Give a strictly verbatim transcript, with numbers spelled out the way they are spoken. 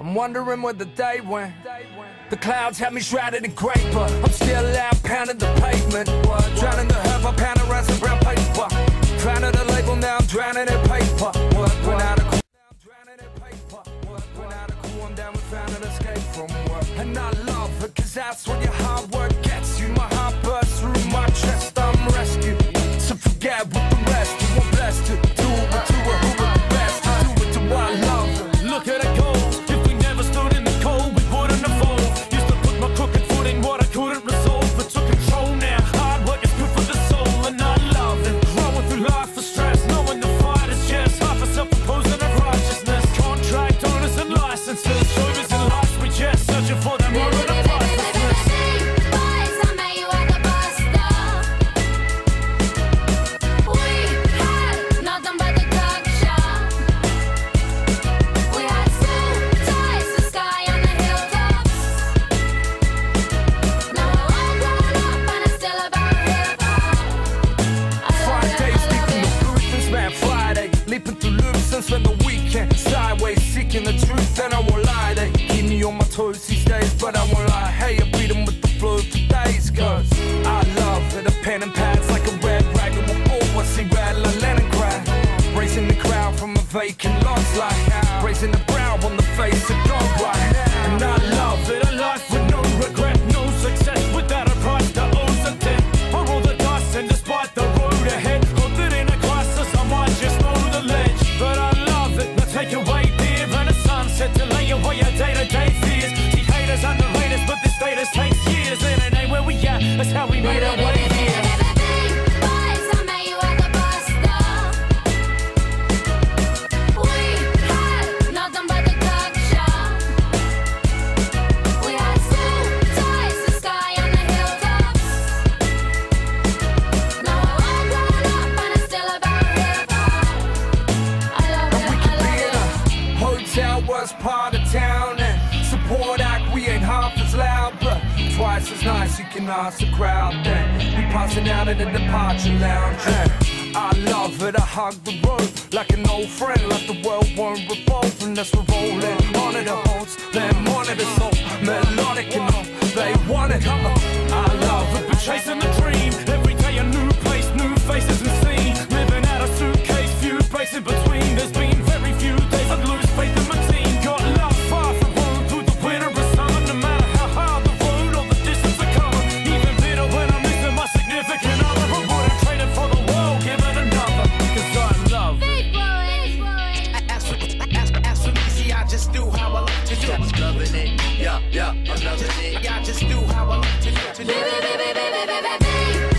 I'm wondering where the day went. The clouds have me shrouded in grey, but I'm still out pounding the pavement. Drowning the herb, I pound around some brown paper. Found the label, now I'm drowning in paper. Run out of cool, now I'm drowning in paper. Run out of cool, I'm down with found an escape from work. And I love it, cause that's what your hard work gets you. My heart bursts through my chest, I'm rescued. So forget what the rest, you want blessed to do it to a who are the best. To do it to what I love. Look at it go. If we never stood in the cold, we wouldn't evolve. Used to put my crooked foot in what I couldn't resolve, but took control now. Hard work is good for the soul, and I love it. Growing through life for stress, knowing the fight is just half a self-imposing of righteousness. Contract owners and licenses, showbiz and life, we just searching for that moment of pricelessness. Leaping through loops and spend the weekend sideways, seeking the truth, and I won't lie. They keep me on my toes these days, but I won't lie. Hey, I beat them with the flow for days, cause I love it. A pen and pads like a red rag, and we'll always see red like Leningrad. Raising the crowd from a vacant lots like raising the brow on the face of God right. And I love it, a life with no regret, no success without a price that owes a debt. I roll the dice and despite the road ahead, hope that in a crisis I might just know the ledge. But I love it, now take away beer and a sunset to lay away your day-to-day fears. See haters underrate us, but this status takes years, and it ain't where we at, that's how we made our way here. Was part of town and support act, we ain't half as loud, but twice as nice. You can ask the crowd then we passing out in the departure lounge. And I love it, I hug the road like an old friend, like the world won't revolve unless we're rolling on it. The holds them on it, it's so melodic and all they want it. I love it, been chasing the dream every day, a new place, new faces and scene. Living out a suitcase, few breaks in between. There's been very few days I'd lose faith in my team. Got love far from home through the winter and summer. No matter how hard the road or the distance I cover, even bitter when I'm missing my significant other. I wouldn't trade it for the world, give it another, cause I love it. As for, as, as for me, see, I just do how I like to do. I'm loving it, yeah, yeah, I'm loving it. Yeah, I just do how I like to do. To do.